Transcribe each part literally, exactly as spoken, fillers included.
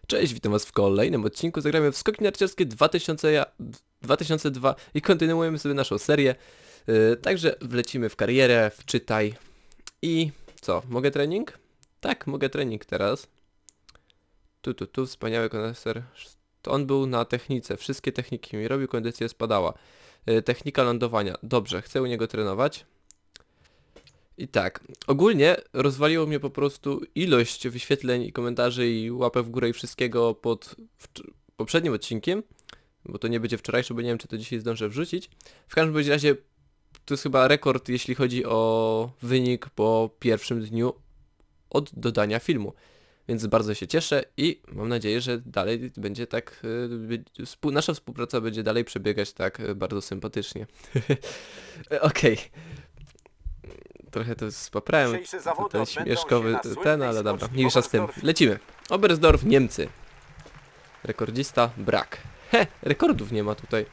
Cześć, witam was w kolejnym odcinku. Zagramy w Skoki Narciarskie dwa tysiące dwa i kontynuujemy sobie naszą serię. Yy, także wlecimy w karierę, wczytaj. I co? Mogę trening? Tak, mogę trening teraz. Tu, tu, tu, wspaniały koneser. To on był na technice. Wszystkie techniki mi robił, kondycja spadała. Yy, technika lądowania. Dobrze, chcę u niego trenować. I tak, ogólnie rozwaliło mnie po prostu ilość wyświetleń i komentarzy i łapek w górę i wszystkiego pod poprzednim odcinkiem, bo to nie będzie wczorajszy, bo nie wiem, czy to dzisiaj zdążę wrzucić. W każdym bądź razie to jest chyba rekord, jeśli chodzi o wynik po pierwszym dniu od dodania filmu. Więc bardzo się cieszę i mam nadzieję, że dalej będzie tak, yy, nasza współpraca będzie dalej przebiegać tak yy, bardzo sympatycznie. Okej. Okay. Trochę to spaprałem, ten śmieszkowy ten, ale dobra, mniejsza z tym. Lecimy. Oberstdorf, Niemcy. Rekordzista, brak. He, rekordów nie ma tutaj.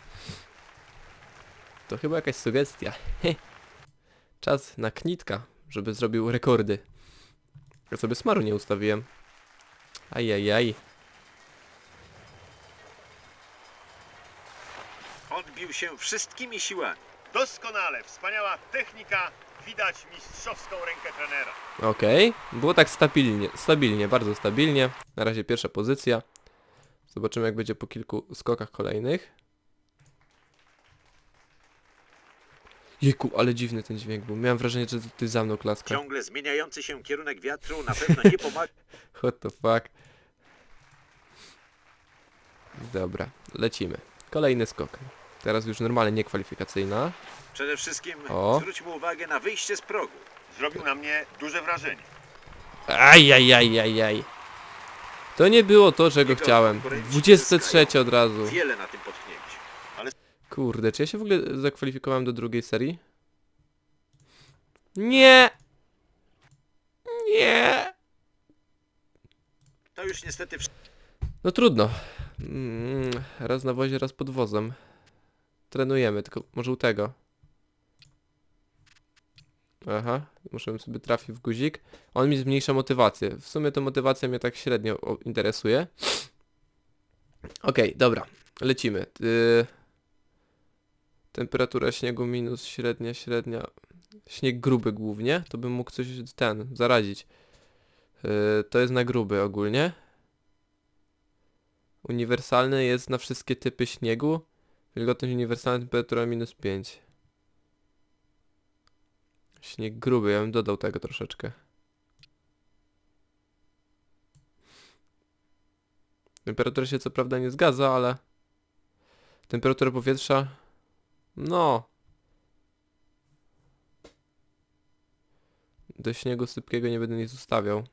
To chyba jakaś sugestia. He. Czas na Knitka, żeby zrobił rekordy. Ja sobie smaru nie ustawiłem. Ajajaj. Odbił się wszystkimi siłami. Doskonale, wspaniała technika. Widać mistrzowską rękę trenera. Okej, okay. Było tak stabilnie, stabilnie, bardzo stabilnie. Na razie pierwsza pozycja. Zobaczymy, jak będzie po kilku skokach kolejnych. Jejku, ale dziwny ten dźwięk był. Miałem wrażenie, że ty za mną klaska. Ciągle zmieniający się kierunek wiatru na pewno nie pomaga. What the fuck. Dobra, lecimy. Kolejny skok. Teraz już normalnie niekwalifikacyjna. Przede wszystkim o. zwróćmy uwagę na wyjście z progu. Zrobił na mnie duże wrażenie. Ajajajajaj. To nie było to, czego chciałem. dwudzieste trzecie od razu. Wiele na tym potknięciu. Ale... Kurde, czy ja się w ogóle zakwalifikowałem do drugiej serii? Nie! Nie! To już niestety... No trudno. Mm, raz na wozie, raz pod wozem. Trenujemy, tylko może u tego. Aha, muszę sobie trafić w guzik. On mi zmniejsza motywację. W sumie to motywacja mnie tak średnio interesuje. Okej, okay, dobra. Lecimy. Yy... Temperatura śniegu minus średnia, średnia. Śnieg gruby głównie. To bym mógł coś ten, zaradzić. Yy, to jest na gruby ogólnie. Uniwersalny jest na wszystkie typy śniegu. Wilgotność uniwersalna, temperatura minus pięć. Śnieg gruby, ja bym dodał tego troszeczkę. Temperatura się co prawda nie zgadza, ale... Temperatura powietrza... No... Do śniegu sypkiego nie będę nic ustawiał.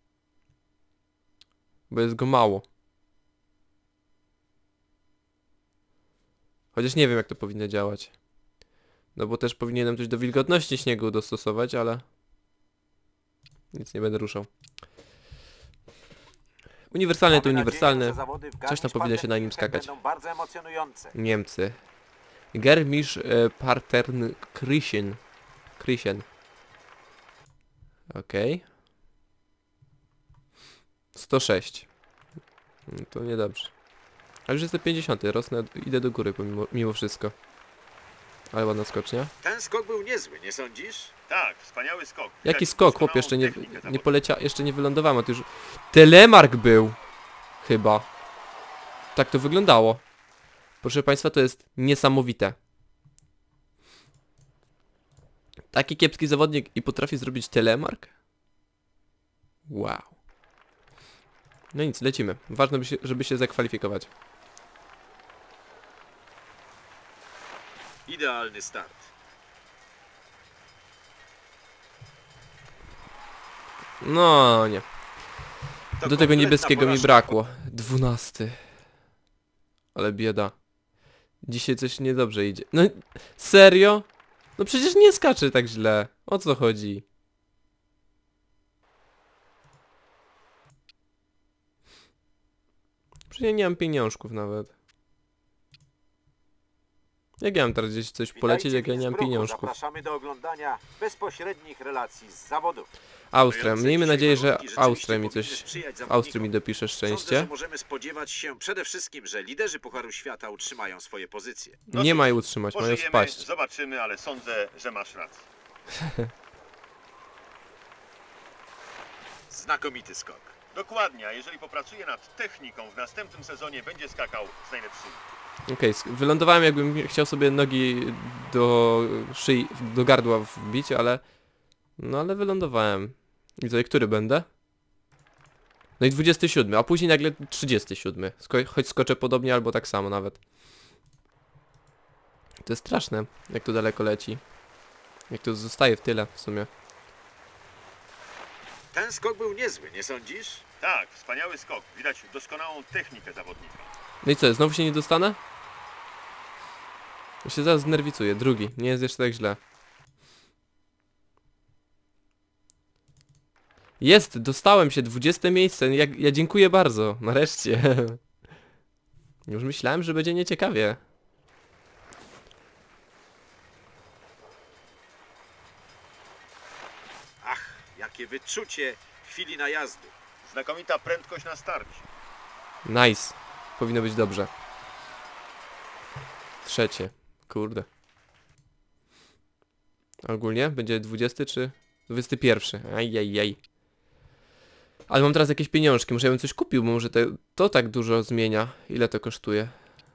Bo jest go mało. Chociaż nie wiem, jak to powinno działać. No bo też powinienem coś do wilgotności śniegu dostosować, ale... Nic nie będę ruszał. Uniwersalny to uniwersalny. Coś tam powinno się na nim skakać. Niemcy. Garmisch e, Partenkirchen. Kirchen. Okej. Okay. sto sześć. No to niedobrze. A już jestem pięćdziesiąty, rosnę, idę do góry pomimo, mimo wszystko. Ale ładna skocznia. Ten skok był niezły, nie sądzisz? Tak, wspaniały skok. Jaki skok, chłop, jeszcze nie, nie polecia, jeszcze nie wylądowałem, a to już... Telemark był! Chyba. Tak to wyglądało. Proszę państwa, to jest niesamowite. Taki kiepski zawodnik i potrafi zrobić telemark? Wow. No nic, lecimy. Ważne, żeby się zakwalifikować. Idealny start. No nie. Do tego niebieskiego mi brakło. Dwunasty. Ale bieda. Dzisiaj coś niedobrze idzie. No serio? No przecież nie skacze tak źle. O co chodzi? Przecież ja nie mam pieniążków nawet. Jak ja mam teraz gdzieś coś polecieć, jak ja nie mam pieniążków? Zapraszamy do oglądania bezpośrednich relacji z zawodów. Austria. Stojące Miejmy dzisiaj nadzieję, że warunki rzeczywiście Austria mi powinny coś... sprzyjać w Austrii mi zawodnikom. dopisze Sądzę, że szczęście. możemy spodziewać się przede wszystkim, że liderzy Pucharu Świata utrzymają swoje pozycje. No Nie cóż, mają utrzymać, mają Pożyjemy, spaść. zobaczymy, ale sądzę, że masz rację. Znakomity skok. Dokładnie, a jeżeli popracuje nad techniką, w następnym sezonie będzie skakał z najlepszymi. Okej, okay, wylądowałem, jakbym chciał sobie nogi do szyi, do gardła wbić, ale... No ale wylądowałem. I co, i który będę? No i dwudziesty siódmy, a później nagle trzydziesty siódmy. Sko choć skoczę podobnie albo tak samo nawet. To jest straszne, jak to daleko leci. Jak to zostaje w tyle w sumie. Ten skok był niezły, nie sądzisz? Tak, wspaniały skok. Widać doskonałą technikę zawodnika. No i co, znowu się nie dostanę? Ja się zaraz znerwicuję. Drugi, nie jest jeszcze tak źle. Jest, dostałem się, dwudzieste miejsce. Ja, ja dziękuję bardzo, nareszcie. Już myślałem, że będzie nieciekawie. Ach, jakie wyczucie chwili najazdu. Znakomita prędkość na starcie. Nice. Powinno być dobrze. Trzecie. Kurde. Ogólnie będzie dwudziesty czy dwudziesty pierwszy. Ajajaj. Ale mam teraz jakieś pieniążki. Może ja bym coś kupił, bo może te, to tak dużo zmienia. Ile to kosztuje?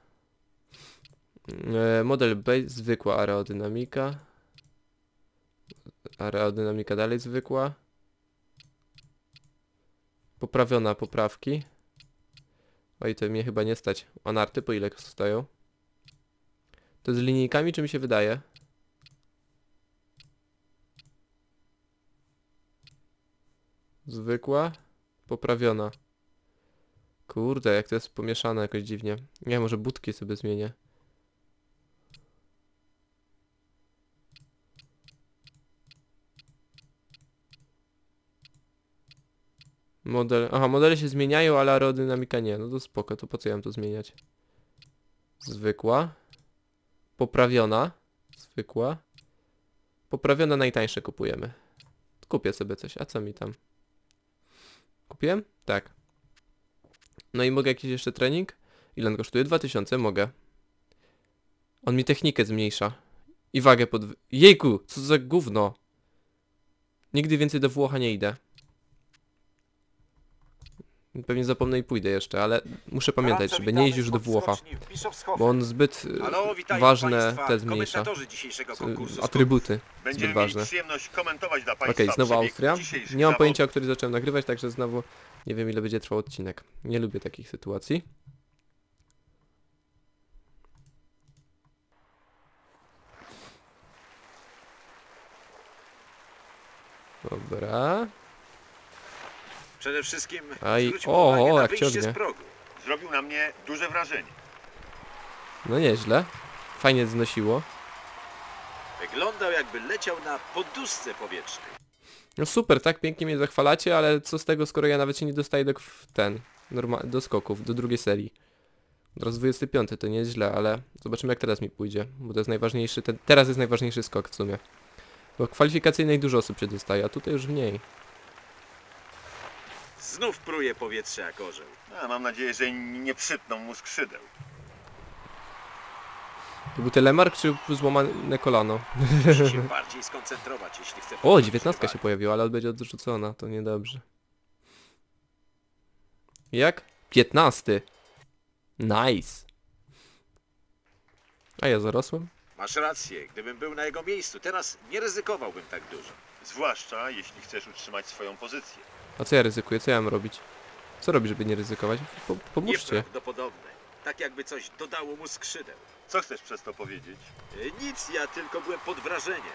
E, model base, zwykła aerodynamika. Aerodynamika dalej zwykła. Poprawiona poprawki. Oj, to mnie chyba nie stać. A narty po ile stoją? To z linijkami, czy mi się wydaje? Zwykła. Poprawiona. Kurde, jak to jest pomieszane jakoś dziwnie. Nie, może budki sobie zmienię. Model... Aha, modele się zmieniają, ale aerodynamika nie. No to spoko, to po co ja mam to zmieniać? Zwykła. Poprawiona. Zwykła. Poprawiona najtańsze kupujemy. Kupię sobie coś. A co mi tam? Kupiłem? Tak. No i mogę jakiś jeszcze trening? Ile on kosztuje? dwa tysiące, mogę. On mi technikę zmniejsza. I wagę pod... Jejku, co za gówno. Nigdy więcej do Włocha nie idę. Pewnie zapomnę i pójdę jeszcze, ale muszę pamiętać, Gorąco żeby nie iść witamy już do spod Włocha. skoczni w Bischofshofen. Bo on zbyt y, Halo, witają ważne państwa te zmniejsza. komentatorzy dzisiejszego konkursu Y, Atrybuty. Będziemy Zbyt mieli ważne. przyjemność komentować dla Państwa Okej, znowu przebieg Austria. dzisiejszych Nie mam zawodów. pojęcia, o której zacząłem nagrywać, także znowu nie wiem, ile będzie trwał odcinek. Nie lubię takich sytuacji. Dobra. Przede wszystkim Aj, zwróćmy o, uwagę o, na jak wyjście ciągnie. z progu. Zrobił na mnie duże wrażenie. No nieźle. Fajnie znosiło. Wyglądał, jakby leciał na poduszce powietrznej. No super, tak pięknie mnie zachwalacie, ale co z tego, skoro ja nawet się nie dostaję do w ten, norma do skoków, do drugiej serii. Teraz dwudziesty piąty, to nie jest źle, ale zobaczymy jak teraz mi pójdzie, bo to jest najważniejszy, ten, teraz jest najważniejszy skok w sumie. Bo kwalifikacyjnej dużo osób się dostaje, a tutaj już mniej. Znów pruje powietrze jak orzeł. A, mam nadzieję, że nie przytną mu skrzydeł. To był telemark czy złamane kolano? Musi się bardziej skoncentrować, jeśli chce... O, pokonać dziewiętnastka się rywali. pojawiła, ale będzie odrzucona, to niedobrze. Jak? piętnasty. Nice. A ja zarosłem? Masz rację, gdybym był na jego miejscu, teraz nie ryzykowałbym tak dużo. Zwłaszcza, jeśli chcesz utrzymać swoją pozycję. A co ja ryzykuję? Co ja mam robić? Co robić, żeby nie ryzykować? Po, pomóżcie. Nieprawdopodobne. Tak jakby coś dodało mu skrzydeł. Co chcesz przez to powiedzieć? E, Nic, ja tylko byłem pod wrażeniem.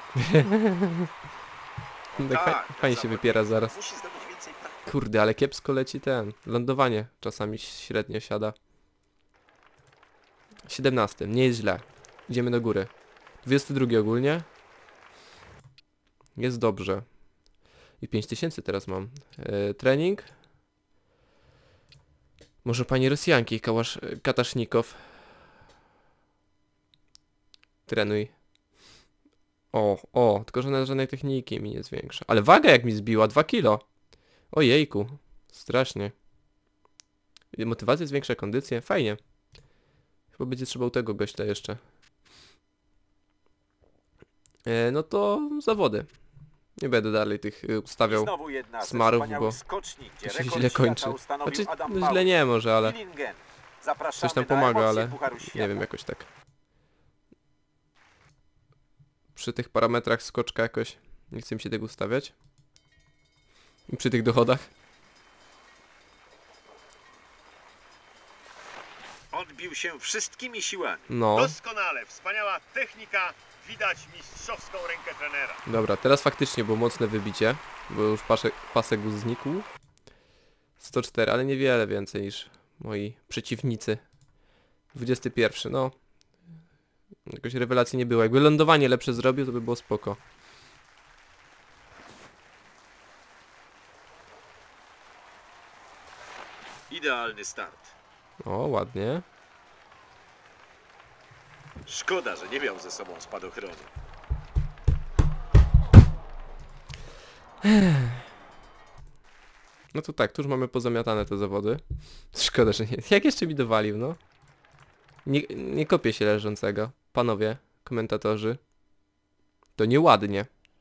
Tak, fa Tak, fajnie się zawodnik wypiera zaraz. Musi zdobyć więcej praktyki. Kurde, ale kiepsko leci ten. Lądowanie czasami średnio siada. siedemnasty. Nie jest źle. Idziemy do góry. dwudziesty drugi ogólnie. Jest dobrze. I pięć tysięcy teraz mam. E, trening. Może pani Rosjanki, Kałasz, Katasznikow. Trenuj. O, o, tylko że na żadnej techniki mi nie zwiększa. Ale waga jak mi zbiła, dwa kilo. Ojejku, strasznie. Motywacja zwiększa kondycję, fajnie. Chyba będzie trzeba u tego gościa jeszcze. E, no to zawody. Nie będę dalej tych y, ustawiał Znowu jedna ze smarów, wspaniałych bo skoczni, gdzie to się rekord źle świata kończy. ustanowił Znaczy, Adam no Małysz. źle nie może, ale Willingen. coś Zapraszamy tam na pomaga, emocje ale Pucharu Świata. nie wiem, jakoś tak. Przy tych parametrach skoczka jakoś nie chcę mi się tego ustawiać. I przy tych dochodach. Odbił się wszystkimi siłami. No, Doskonale, wspaniała technika, widać mistrzowską rękę trenera. dobra, teraz faktycznie było mocne wybicie, bo już pasek, pasek znikł. sto cztery, ale niewiele więcej niż moi przeciwnicy. dwudziesty pierwszy, no. Jakoś rewelacji nie było. Jakby lądowanie lepsze zrobił, to by było spoko. Idealny start. O, ładnie. Szkoda, że nie miał ze sobą spadochronu. No to tak, tu już mamy pozamiatane te zawody. Szkoda, że nie. Jak jeszcze mi dowalił, no? Nie, nie kopię się leżącego. Panowie, komentatorzy. To nieładnie.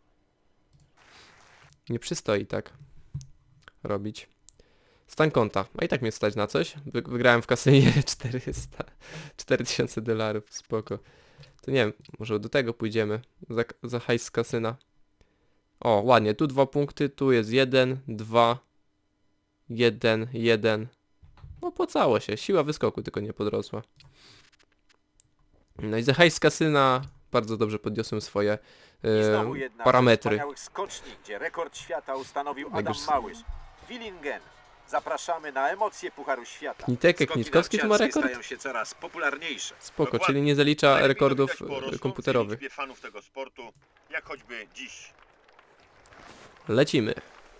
Nie przystoi tak robić. Stan konta. A i tak mnie stać na coś. Wy, wygrałem w kasynie czterysta. cztery tysiące dolarów. Spoko. To nie wiem, może do tego pójdziemy. Za, za hajs z kasyna. O, ładnie. Tu dwa punkty, tu jest jeden, dwa, jeden, jeden. No opłacało się. Siła wyskoku tylko nie podrosła. No i za hajs z kasyna bardzo dobrze podniosłem swoje I e, znowu jedna ze parametry. wspaniałych skoczni, gdzie rekord świata ustanowił Jak Adam już- Małysz. Willingen. Zapraszamy na emocje Pucharu Świata. Knitek, Skoki Knitkowski tu ma narciarskie rekord? stają się coraz popularniejsze. Spoko, Dokładnie. czyli nie zalicza Najlepiej to rekordów widać po e, rosnącej komputerowych. liczbie fanów tego sportu, jak choćby dziś. Lecimy.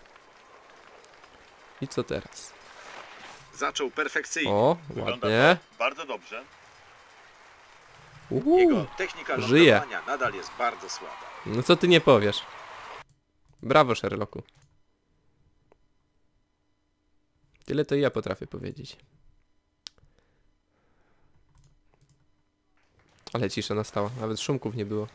I co teraz? Zaczął perfekcyjnie. O, Wygląda ładnie. to bardzo dobrze. Uhu. Jego technika żyje. lądowania nadal jest bardzo słaba. No co ty nie powiesz? Brawo, Sherlocku. Tyle to i ja potrafię powiedzieć. Ale cisza nastała, nawet szumków nie było.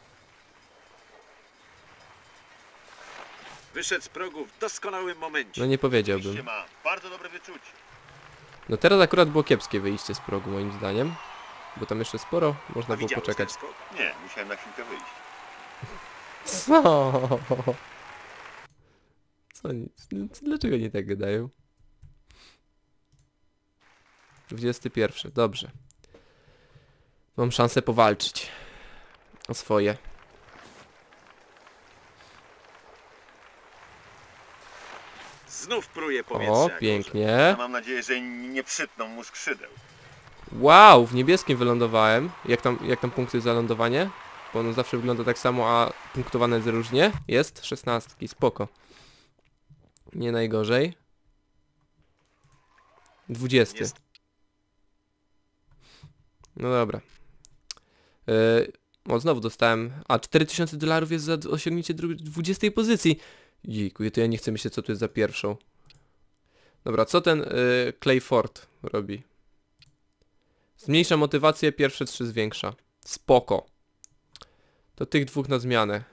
Wyszedł z progu w doskonałym momencie. No nie Oczywiście powiedziałbym. ma bardzo dobre wyczucie. No teraz akurat było kiepskie wyjście z progu moim zdaniem. Bo tam jeszcze sporo można A było widziałeś poczekać. ten skok? Nie, musiałem na chwilkę wyjść. Co? Co nic? Dlaczego nie tak gadają? dwudziesty pierwszy, dobrze. Mam szansę powalczyć o swoje. Znów pruje powietrze. O, jak pięknie. Ja mam nadzieję, że nie przytną mu skrzydeł. Wow, w niebieskim wylądowałem. Jak tam, jak tam punkty za lądowanie? Bo ono zawsze wygląda tak samo, a punktowane jest różnie. Jest, szesnastki, spoko. Nie najgorzej. dwudziesty. Jest. No dobra. Yy, o, znowu dostałem... A, cztery tysiące dolarów jest za osiągnięcie dwudziestej pozycji. Jejku, to ja nie chcę myśleć, co tu jest za pierwszą. Dobra, co ten yy, Clayford robi? Zmniejsza motywację, pierwsze trzy zwiększa. Spoko. To tych dwóch na zmianę.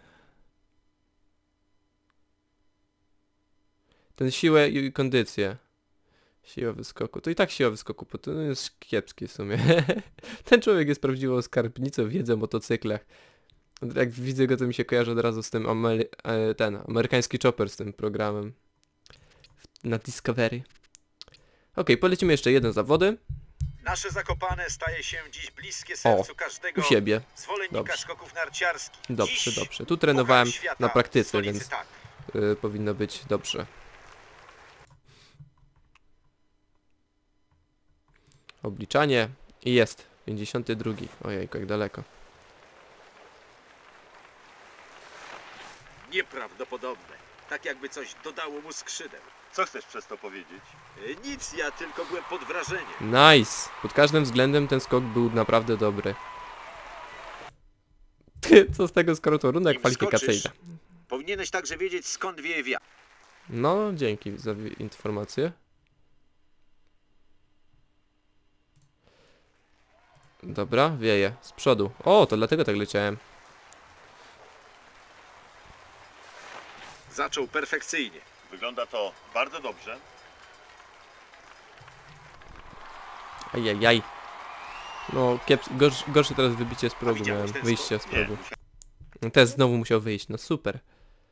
Ten siłę i kondycję. Siła wyskoku. To i tak siła wyskoku, bo to jest kiepskie w sumie. Ten człowiek jest prawdziwą skarbnicą wiedzy o motocyklach. Jak widzę go, to mi się kojarzy od razu z tym Amery e, ten amerykański chopper z tym programem na Discovery. Ok, polecimy jeszcze jeden zawody. Nasze Zakopane staje się dziś bliskie sercu O, każdego u siebie. zwolennika Dobrze. skoków narciarskich. Dobrze, dziś dobrze. Tu trenowałem Puchar Świata na w praktyce, stolicy, więc tak. y, powinno być dobrze. Obliczanie i jest. pięćdziesiąty drugi. Ojejku, jak daleko. Nieprawdopodobne. Tak jakby coś dodało mu skrzydeł. Co chcesz przez to powiedzieć? E, Nic, ja tylko byłem pod wrażeniem. Nice! Pod każdym względem ten skok był naprawdę dobry. co z tego, skoro to runda Nim kwalifikacyjna. skoczysz, powinieneś także wiedzieć, skąd wieje wiatr. No, dzięki za wi- informację. Dobra, wieje. Z przodu. O, to dlatego tak leciałem. Zaczął perfekcyjnie. Wygląda to bardzo dobrze. Ajajaj. No, kieps... Gorsz, gorsze teraz wybicie z progu widziałeś miałem. ten Wyjście z Nie, progu. musiałem- No, teraz znowu musiał wyjść. No super.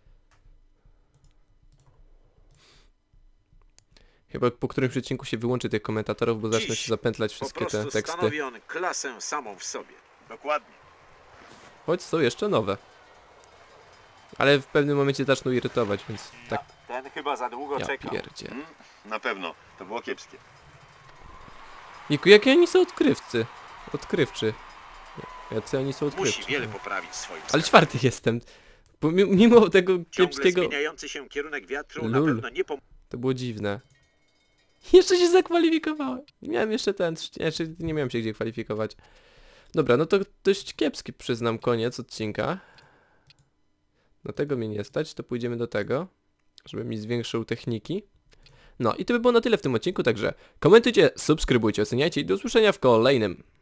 Chyba po którymś odcinku się wyłączy tych komentatorów, bo zaczną Dziś się zapętlać Po wszystkie te prostu teksty. stanowi on klasę samą w sobie. Dokładnie. Choć są jeszcze nowe. Ale w pewnym momencie zaczną irytować, więc tak Ten chyba za długo ja czekał. pierdzie. Mm, na pewno. To było kiepskie. Niku, jakie oni są odkrywcy? Odkrywczy. Jacy oni są Musi odkrywczy. wiele poprawić w swoim Ale skarbie. czwarty jestem. Bo mi- mimo tego Ciągle kiepskiego... zmieniający się kierunek wiatru na Lul. pewno nie pomoże. To było dziwne. Jeszcze się zakwalifikowałem. Nie miałem jeszcze ten... Znaczy, nie miałem się gdzie kwalifikować. Dobra, no to dość kiepski, przyznam, koniec odcinka. Do tego mnie nie stać, to pójdziemy do tego, żeby mi zwiększył techniki. No i to by było na tyle w tym odcinku, także komentujcie, subskrybujcie, oceniajcie i do usłyszenia w kolejnym.